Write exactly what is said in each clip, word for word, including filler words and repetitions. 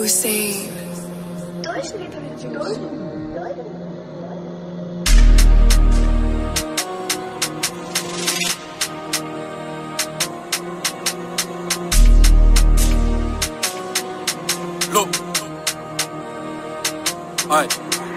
Hussein. Look, aye.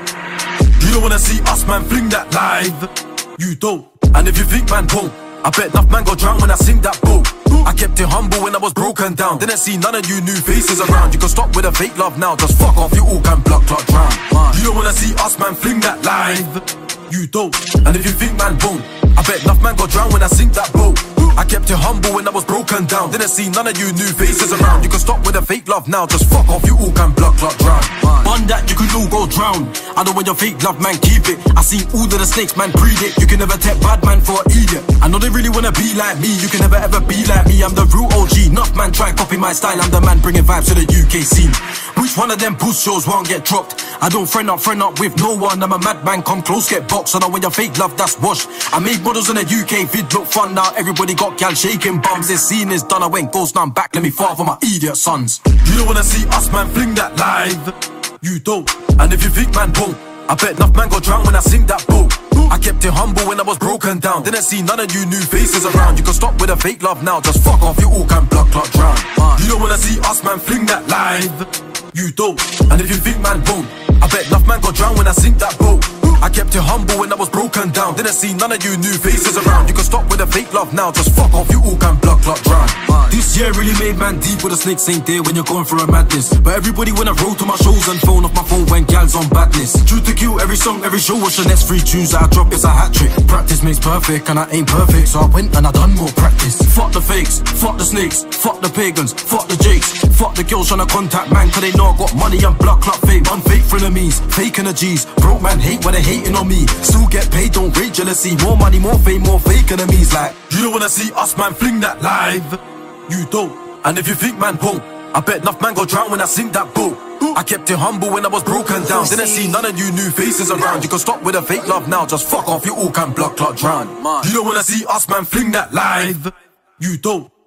You don't wanna see us, man, fling that live. You don't. And if you think man won't, I bet enough man go drown when I sing that boat. I kept it humble when I was broken down. Didn't see none of you new faces around. You can stop with a fake love now, just fuck off, you all can block, clock, drown. You don't wanna see us, man, fling that live. You don't. And if you think man won't, I bet enough man go drown when I sing that boat. I kept it humble when I was broken down. Didn't see none of you new faces around. You can stop with a fake love now, just fuck off, you all can block, clock, drown. On that you can all go drown. I don't want your fake love, man, keep it. I seen all of the snakes, man, breed it. You can never take bad man for an idiot. I know they really wanna be like me. You can never ever be like me. I'm the real O G. Enough man try copy my style. I'm the man bringing vibes to the U K scene. Which one of them push shows won't get dropped? I don't friend up, friend up with no one. I'm a madman, come close, get boxed. I know when your fake love, that's washed. I made models in the U K, vid look fun now. Everybody got gal shaking bums. This scene is done, I went ghost, now I'm back. Let me fart for my idiot sons. You don't wanna see us, man, fling that live. You don't. And if you think man won't, I bet enough man go drown when I sing that boat. I kept it humble when I was broken down. Didn't see none of you new faces around. You can stop with a fake love now, just fuck off, you all can block, clock, drown. You don't wanna see us, man, fling that live. You don't. And if you think man won't, I bet enough man go drown when I sing that boat. I kept it humble when I was broken down. Didn't see none of you new faces around. You can stop with a fake love now, just fuck off, you all can block, clock, drown. This year really made man deep with the snakes ain't there when you're going through a madness. But everybody when I roll to my shows and phone off my phone when gals on badness. True to kill every song, every show. What's the next three tunes that I drop? It's a hat trick. Practice makes perfect and I ain't perfect, so I went and I done more practice. Fuck the fakes, fuck the snakes, fuck the pagans, fuck the jakes, fuck the girls trying to contact man, cause they know I got money and blood clot fame. Unfake frenemies, fake energies. Broke man hate when they hating on me. Still get paid, don't rate jealousy. More money, more fame, more fake enemies. Like, you don't wanna see us, man, fling that live. You don't. And if you think man won't, I bet enough man go drown when I sing that boat. I kept it humble when I was broken down. Didn't see none of you new faces around. You can stop with a fake love now, just fuck off, you all can block, clock, drown. You don't wanna see us, man, fling that live. You don't.